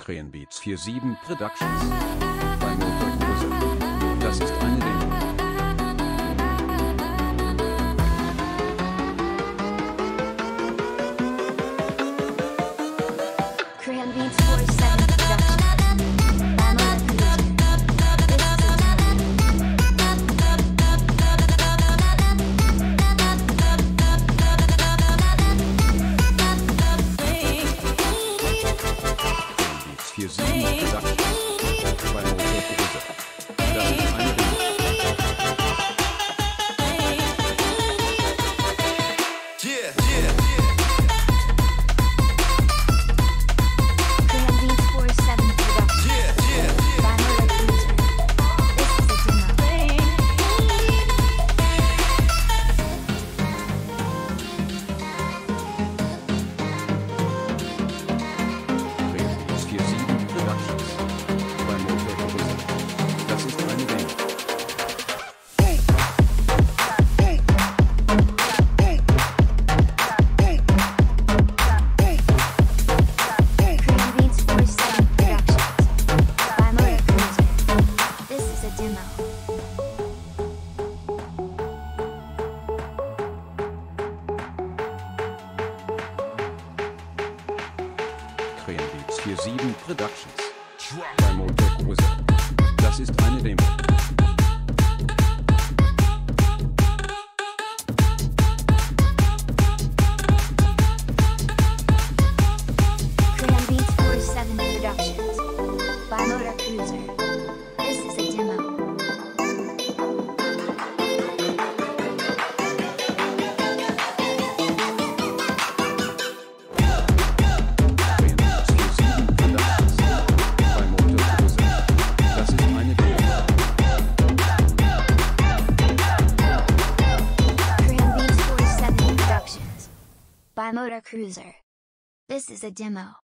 Krähenbeats 47 Productions bei Motorkruizer. Das ist eine Demo. Krähenbeats 47 Productions by Motorkruizer. Hier 7 Productions bei Motorkruizer. Das ist eine Demo. Krähenbeats 47 Productions by Motorkruizer. Krähenbeats 47 Productions bei Motorkruizer. Das ist eine Demo. Krähenbeats 47 Productions by Motorkruizer. This is a demo. Krähenbeats 47 Productions bei Motorkruizer. Das ist eine Demo. Krähenbeats 47 Productions by Motorkruizer. This is a demo. Krähenbeats 47 Productions bei Motorkruizer. Das ist eine Demo. Krähenbeats 47 Productions by Motorkruizer. This is a demo.